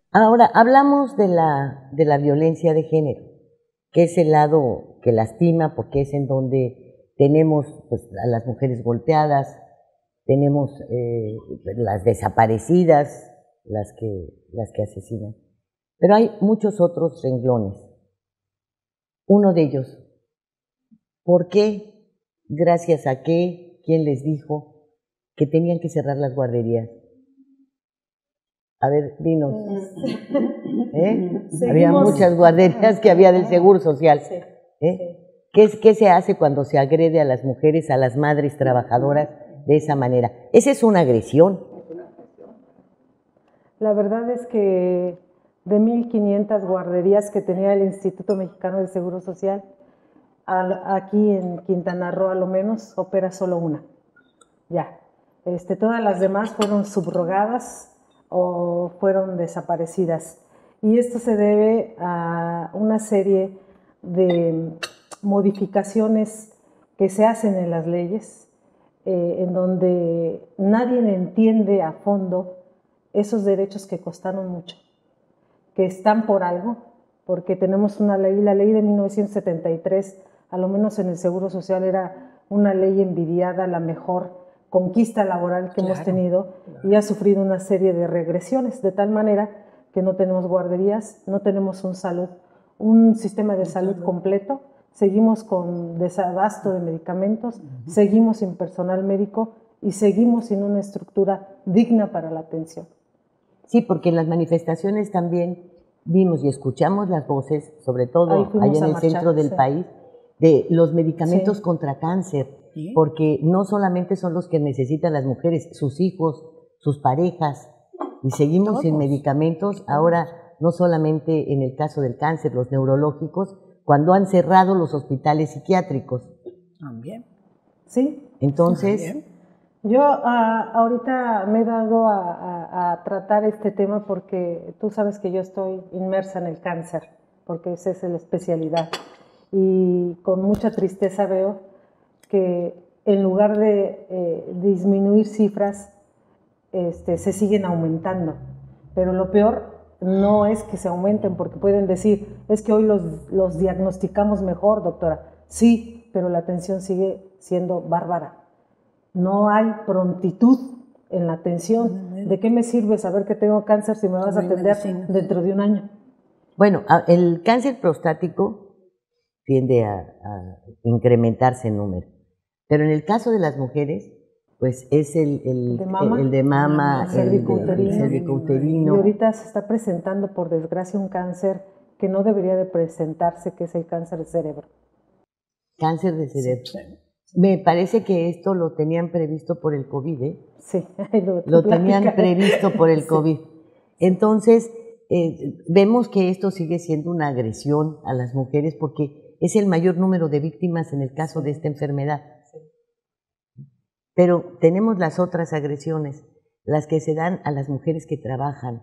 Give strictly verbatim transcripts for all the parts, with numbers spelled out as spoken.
Ahora, hablamos de la, de la violencia de género, que es el lado que lastima, porque es en donde tenemos pues, a las mujeres golpeadas, tenemos eh, las desaparecidas, las que, las que asesinan. Pero hay muchos otros renglones. Uno de ellos, ¿por qué? ¿Gracias a qué? ¿Quién les dijo que tenían que cerrar las guarderías? A ver, dinos. ¿Eh? Había muchas guarderías que había del Seguro Social. ¿Eh? ¿Qué, ¿Qué se hace cuando se agrede a las mujeres, a las madres trabajadoras de esa manera? Esa es una agresión. La verdad es que de mil quinientas guarderías que tenía el Instituto Mexicano del Seguro Social, aquí en Quintana Roo a lo menos opera solo una. Ya. Este, todas las demás fueron subrogadas o fueron desaparecidas. Y esto se debe a una serie de modificaciones que se hacen en las leyes, eh, en donde nadie entiende a fondo esos derechos que costaron mucho, que están por algo, porque tenemos una ley, la ley de mil novecientos setenta y tres, a lo menos en el Seguro Social era una ley envidiada, la mejor conquista laboral que claro, hemos tenido, claro. Y ha sufrido una serie de regresiones, de tal manera que no tenemos guarderías, no tenemos un, salud, un sistema de salud completo, seguimos con desabasto de medicamentos, uh-huh. seguimos sin personal médico y seguimos sin una estructura digna para la atención. Sí, porque en las manifestaciones también vimos y escuchamos las voces, sobre todo allá en el marchar, centro del sí. país, de los medicamentos sí. contra cáncer, ¿sí? Porque no solamente son los que necesitan las mujeres, sus hijos, sus parejas, y seguimos Todos. sin medicamentos, ahora no solamente en el caso del cáncer, los neurológicos, cuando han cerrado los hospitales psiquiátricos. También. Sí. Entonces... También. Yo uh, ahorita me he dado a, a, a tratar este tema porque tú sabes que yo estoy inmersa en el cáncer, porque esa es la especialidad. Y con mucha tristeza veo que en lugar de eh, disminuir cifras, este, se siguen aumentando. Pero lo peor no es que se aumenten, porque pueden decir, es que hoy los, los diagnosticamos mejor, doctora. Sí, pero la atención sigue siendo bárbara. No hay prontitud en la atención. ¿De qué me sirve saber que tengo cáncer si me vas a atender dentro de un año? Bueno, el cáncer prostático tiende a, a incrementarse en número, pero en el caso de las mujeres, pues es el, el, de mama, el, el de mama, el cervicouterino. El cervicouterino. Y ahorita se está presentando, por desgracia, un cáncer que no debería de presentarse, que es el cáncer de cerebro. Cáncer de cerebro. Sí. Me parece que esto lo tenían previsto por el COVID, ¿eh? Sí. Lo, lo tenían previsto por el COVID. Sí. Entonces, eh, vemos que esto sigue siendo una agresión a las mujeres porque es el mayor número de víctimas en el caso de esta enfermedad. Sí. Pero tenemos las otras agresiones, las que se dan a las mujeres que trabajan.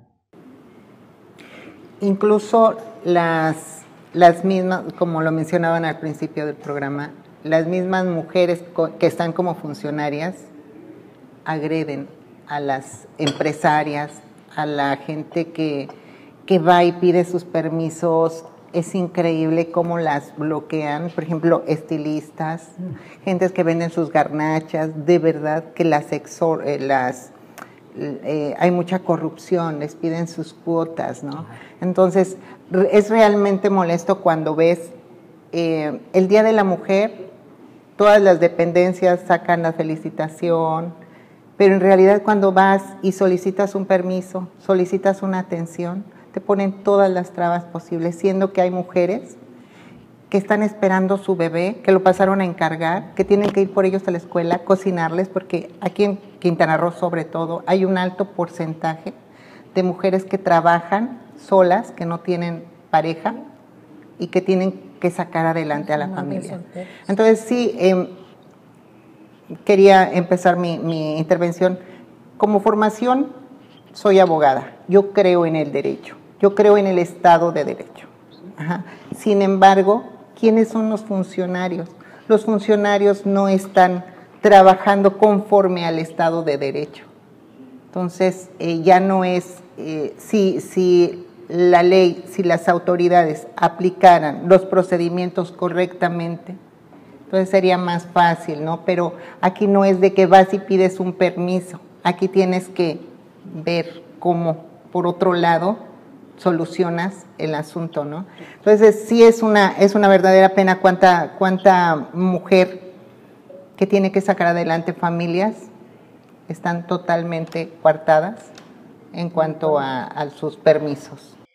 Incluso las, las mismas, como lo mencionaban al principio del programa, las mismas mujeres que están como funcionarias agreden a las empresarias, a la gente que, que va y pide sus permisos. Es increíble cómo las bloquean, por ejemplo, estilistas, gentes que venden sus garnachas, de verdad que las, exor eh, las eh, hay mucha corrupción, les piden sus cuotas, ¿no? Entonces, es realmente molesto cuando ves eh, el Día de la Mujer. Todas las dependencias sacan la felicitación, pero en realidad cuando vas y solicitas un permiso, solicitas una atención, te ponen todas las trabas posibles, siendo que hay mujeres que están esperando su bebé, que lo pasaron a encargar, que tienen que ir por ellos a la escuela, cocinarles, porque aquí en Quintana Roo sobre todo hay un alto porcentaje de mujeres que trabajan solas, que no tienen pareja y que tienen que sacar adelante a la familia. Entonces sí, eh, quería empezar mi, mi intervención. Como formación soy abogada, yo creo en el derecho, yo creo en el Estado de Derecho. Ajá. Sin embargo, ¿quiénes son los funcionarios? Los funcionarios no están trabajando conforme al Estado de Derecho. Entonces, eh, ya no es, eh, si, si la ley, si las autoridades aplicaran los procedimientos correctamente, entonces sería más fácil, ¿no? Pero aquí no es de que vas y pides un permiso, aquí tienes que ver cómo, por otro lado, solucionas el asunto, ¿no? Entonces, sí es una, es una verdadera pena cuánta, cuánta mujer que tiene que sacar adelante familias están totalmente coartadas en cuanto a, a sus permisos.